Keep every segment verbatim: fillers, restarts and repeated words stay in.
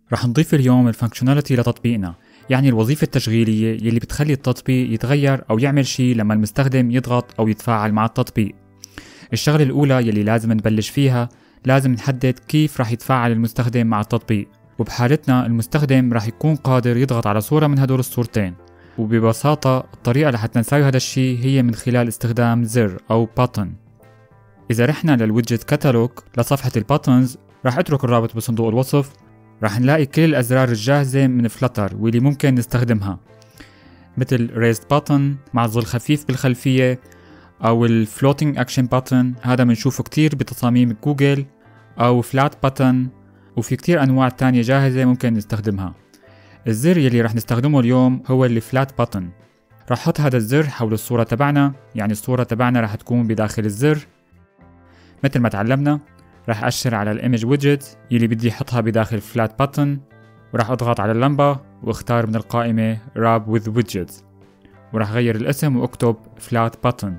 رح نضيف اليوم الفانكشناليتي لتطبيقنا، يعني الوظيفة التشغيلية يلي بتخلي التطبيق يتغير أو يعمل شيء لما المستخدم يضغط أو يتفاعل مع التطبيق. الشغلة الأولى يلي لازم نبلش فيها، لازم نحدد كيف رح يتفاعل المستخدم مع التطبيق، وبحالتنا المستخدم رح يكون قادر يضغط على صورة من هدول الصورتين، وببساطة الطريقة لحتى نساوي هذا الشيء هي من خلال استخدام زر أو باتن. إذا رحنا للويدجت كتالوج لصفحة الباتنز، رح اترك الرابط بصندوق الوصف، رح نلاقي كل الأزرار الجاهزة من فلتر واللي ممكن نستخدمها، مثل raised button مع ظل خفيف بالخلفية، أو ال floating action button، هذا منشوفه كتير بتصاميم جوجل، أو flat button، وفي كتير أنواع تانية جاهزة ممكن نستخدمها. الزر يلي رح نستخدمه اليوم هو ال flat button. رح حط هذا الزر حول الصورة تبعنا، يعني الصورة تبعنا رح تكون بداخل الزر مثل ما تعلمنا. رح أشر على الإيمج ويدجت يلي بدي أحطها بداخل flat button، ورح أضغط على اللمبة واختار من القائمة wrap with widgets، ورح أغير الاسم وأكتب flat button.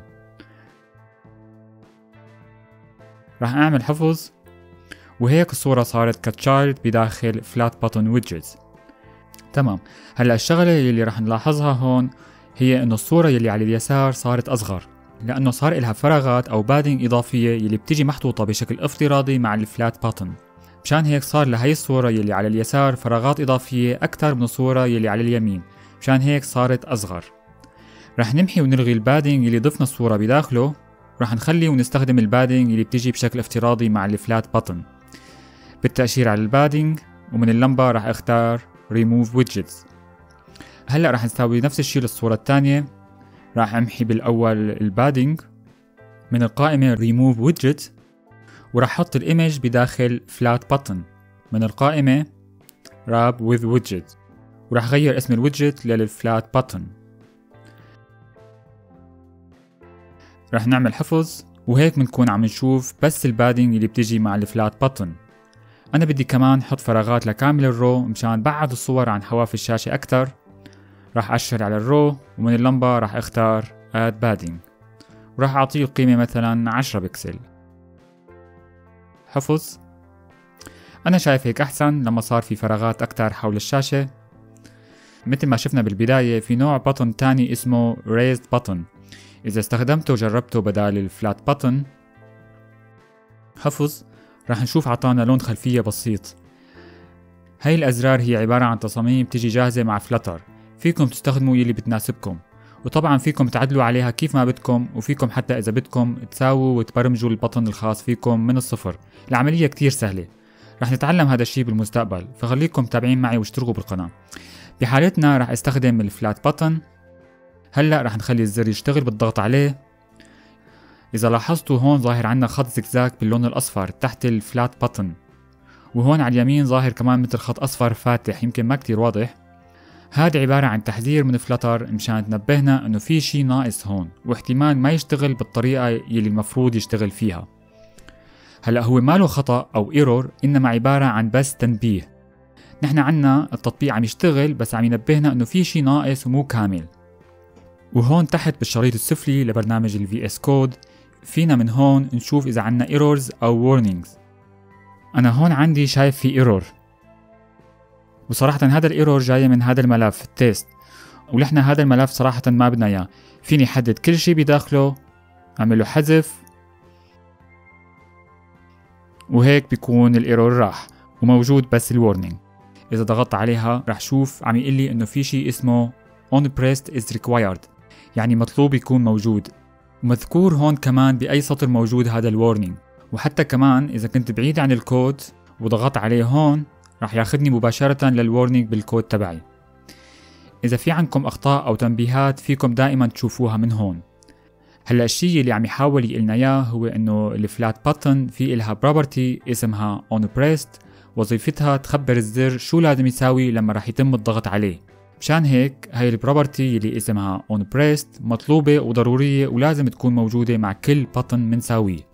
رح أعمل حفظ، وهيك الصورة صارت كتشايلد بداخل flat button widgets. تمام. هلأ الشغلة يلي رح نلاحظها هون هي إنه الصورة يلي على اليسار صارت أصغر، لأنه صار إلها فراغات أو بادنج إضافية يلي بتيجي محطوطة بشكل افتراضي مع الفلات باتن. مشان هيك صار لهي الصورة يلي على اليسار فراغات إضافية أكثر من الصورة يلي على اليمين، مشان هيك صارت أصغر. رح نمحي ونلغي البادنج يلي ضفنا الصورة بداخله، رح نخلي ونستخدم البادنج يلي بتيجي بشكل افتراضي مع الفلات باتن. بالتأشير على البادنج، ومن اللمبة رح اختار remove widgets. هلأ رح نسوي نفس الشيء للصورة الثانية. راح امحي بالاول البادنج من القائمة remove widget، وراح احط الايمج بداخل flat button من القائمة wrap with widget، وراح اغير اسم الويدجت للفلات button. راح نعمل حفظ، وهيك بنكون عم نشوف بس البادنج اللي بتيجي مع الفلات button. انا بدي كمان احط فراغات لكامل الرو مشان بعد الصور عن حواف الشاشة اكتر. راح أشر على الرو، ومن اللمبة راح اختار add padding، وراح أعطيه القيمة مثلا عشرة بكسل. حفظ. أنا شايف هيك أحسن لما صار في فراغات أكتر حول الشاشة. مثل ما شفنا بالبداية في نوع بطن تاني اسمه raised button، إذا استخدمته وجربته بدال الفلات بطن. حفظ. راح نشوف عطانا لون خلفية بسيط. هاي الأزرار هي عبارة عن تصاميم بتيجي جاهزة مع فلتر، فيكم تستخدموا يلي بتناسبكم، وطبعا فيكم تعدلوا عليها كيف ما بدكم، وفيكم حتى إذا بدكم تساووا وتبرمجوا البطن الخاص فيكم من الصفر. العملية كتير سهلة. رح نتعلم هذا الشيء بالمستقبل، فخليكم متابعين معي واشتركوا بالقناة. بحالتنا رح استخدم الفلات بطن. هلأ رح نخلي الزر يشتغل بالضغط عليه. إذا لاحظتوا هون ظاهر عنا خط زكزاك باللون الأصفر تحت الفلات بطن، وهون على اليمين ظاهر كمان مثل خط أصفر فاتح، يمكن ما كتير واضح. هذا عبارة عن تحذير من فلتر مشان تنبهنا انه في شي ناقص هون، واحتمال ما يشتغل بالطريقة يلي المفروض يشتغل فيها. هلأ هو ماله خطأ او ايرور، انما عبارة عن بس تنبيه. نحن عنا التطبيق عم يشتغل بس عم ينبهنا انه في شي ناقص ومو كامل. وهون تحت بالشريط السفلي لبرنامج ال في إس Code فينا من هون نشوف اذا عنا ايرورز او warnings. انا هون عندي شايف في ايرور، وصراحة هذا الايرور جاي من هذا الملف التيست، ونحن هذا الملف صراحة ما بدنا اياه. فيني حدد كل شيء بداخله، اعمل له حذف، وهيك بيكون الايرور راح وموجود بس الورنينج. اذا ضغطت عليها راح شوف عم يقول لي انه في شيء اسمه on pressed is required، يعني مطلوب يكون موجود، ومذكور هون كمان باي سطر موجود هذا الورنينج. وحتى كمان اذا كنت بعيد عن الكود وضغطت عليه هون راح ياخذني مباشرة للورنينج بالكود تبعي. إذا في عندكم أخطاء أو تنبيهات فيكم دائما تشوفوها من هون. هلا الشيء اللي عم يحاول يقلنا إياه هو إنه الفلات باتن في إلها بروبرتي اسمها on pressed، وظيفتها تخبر الزر شو لازم يساوي لما راح يتم الضغط عليه. مشان هيك هاي البروبرتي اللي اسمها on pressed مطلوبة وضرورية ولازم تكون موجودة مع كل باتن منساويه.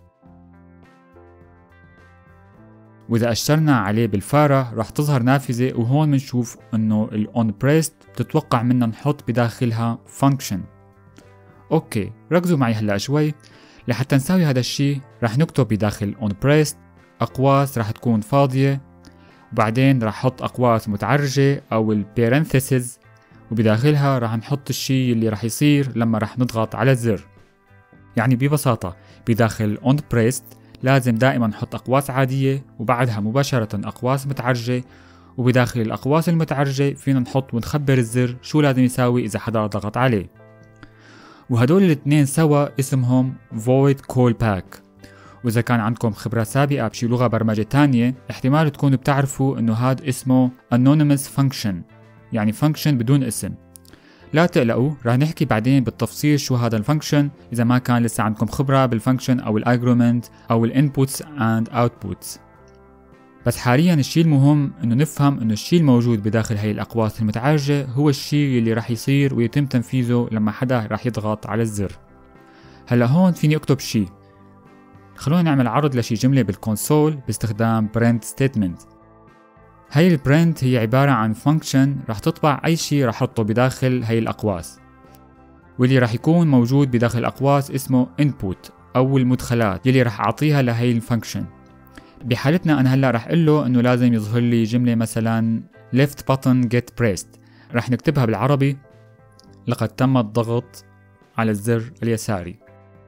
وإذا أشرنا عليه بالفارة راح تظهر نافذة، وهون منشوف إنه ال on pressed بتتوقع منا نحط بداخلها function. أوكي، ركزوا معي هلأ شوي. لحتى نساوي هذا الشيء راح نكتب بداخل on pressed أقواس راح تكون فاضية، وبعدين راح احط اقواس متعرجة او البيرنثيسز، وبداخلها راح نحط الشيء اللي راح يصير لما راح نضغط على الزر. يعني ببساطة بداخل on pressed لازم دائما نحط اقواس عادية وبعدها مباشرة اقواس متعرجة، وبداخل الاقواس المتعرجة فينا نحط ونخبر الزر شو لازم يساوي اذا حدا ضغط عليه. وهدول الاثنين سوا اسمهم void callback. وإذا كان عندكم خبرة سابقة بشي لغة برمجة تانية احتمال تكونوا بتعرفوا إنه هاد اسمه anonymous function، يعني function بدون اسم. لا تقلقوا، رح نحكي بعدين بالتفصيل شو هذا الفانكشن إذا ما كان لسه عندكم خبرة بالفانكشن أو الارجيومنت أو الانبوتس اند اوتبوتس. بس حاليا الشي المهم إنه نفهم إنه الشي الموجود بداخل هاي الأقواس المتعرجة هو الشي اللي رح يصير ويتم تنفيذه لما حدا رح يضغط على الزر. هلا هون فيني اكتب شي. خلونا نعمل عرض لشي جملة بالكونسول باستخدام print statement. هاي البرنت هي عبارة عن فانكشن رح تطبع أي شي رح أحطه بداخل هاي الأقواس، واللي رح يكون موجود بداخل الأقواس اسمه input أو المدخلات يلي رح أعطيها لهاي الفانكشن. بحالتنا أنا هلأ رح أقوله إنه لازم يظهر لي جملة مثلا left button get pressed، رح نكتبها بالعربي لقد تم الضغط على الزر اليساري،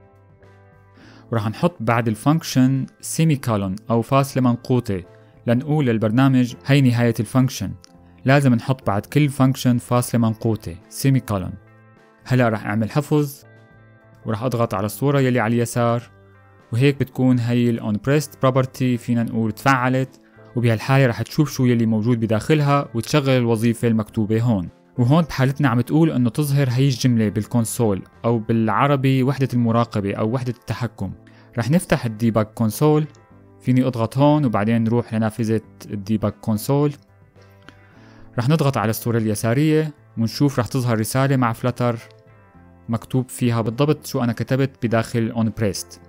ورح نحط بعد الفانكشن semicolon أو فاصلة منقوطة لنقول للبرنامج هي نهاية الفانكشن. لازم نحط بعد كل فانكشن فاصلة منقوطة semicolon. هلا رح اعمل حفظ ورح اضغط على الصورة يلي على اليسار، وهيك بتكون هي ال onPressed property فينا نقول تفعلت، وبهالحالة رح تشوف شو يلي موجود بداخلها وتشغل الوظيفة المكتوبة هون. وهون بحالتنا عم تقول انه تظهر هي الجملة بالكونسول او بالعربي وحدة المراقبة او وحدة التحكم. رح نفتح الديباج كونسول، فيني اضغط هون وبعدين نروح لنافذة الديباج كونسول. رح نضغط على الصورة اليسارية ونشوف رح تظهر رسالة مع فلتر مكتوب فيها بالضبط شو أنا كتبت بداخل onPressed.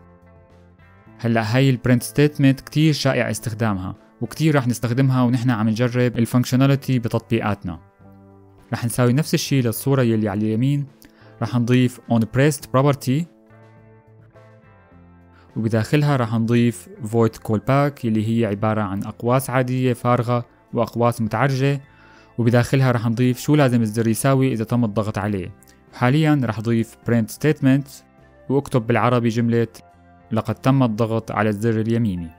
هلأ هاي البرنت ستيتمنت كتير شائع استخدامها وكتير رح نستخدمها ونحن عم نجرب الفانكشناليتي بتطبيقاتنا. رح نساوي نفس الشي للصورة يلي على اليمين، رح نضيف onPressed property وبداخلها رح نضيف void callback يلي هي عبارة عن أقواس عادية فارغة وأقواس متعرجة، وبداخلها رح نضيف شو لازم الزر يساوي إذا تم الضغط عليه. حاليا رح أضيف print statement وأكتب بالعربي جملة لقد تم الضغط على الزر اليميني،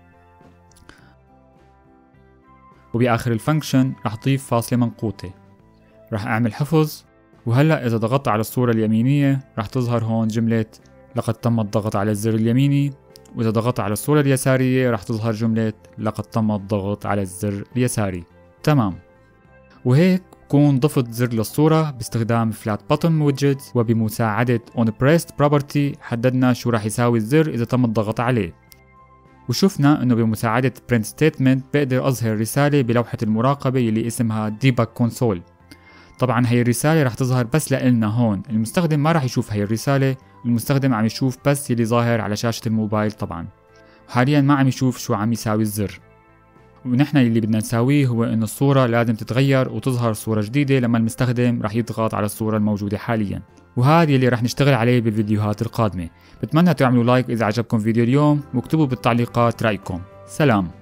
وبآخر الفانكشن رح أضيف فاصلة منقوطة. رح أعمل حفظ، وهلأ إذا ضغطت على الصورة اليمينية رح تظهر هون جملة لقد تم الضغط على الزر اليميني، وإذا ضغطت على الصورة اليسارية رح تظهر جملة لقد تم الضغط على الزر اليساري. تمام، وهيك بكون ضفت زر للصورة باستخدام Flat Button Widget، وبمساعدة onPressed Property حددنا شو رح يساوي الزر إذا تم الضغط عليه. وشفنا إنه بمساعدة Print Statement بقدر أظهر رسالة بلوحة المراقبة يلي اسمها Debug Console. طبعا هي الرسالة رح تظهر بس لإلنا هون، المستخدم ما رح يشوف هي الرسالة، المستخدم عم يشوف بس يلي ظاهر على شاشة الموبايل طبعا. حاليا ما عم يشوف شو عم يساوي الزر. ونحن اللي بدنا نساويه هو إنه الصورة لازم تتغير وتظهر صورة جديدة لما المستخدم رح يضغط على الصورة الموجودة حاليا، وهذا اللي رح نشتغل عليه بالفيديوهات القادمة. بتمنى تعملوا لايك إذا عجبكم فيديو اليوم، واكتبوا بالتعليقات رأيكم. سلام.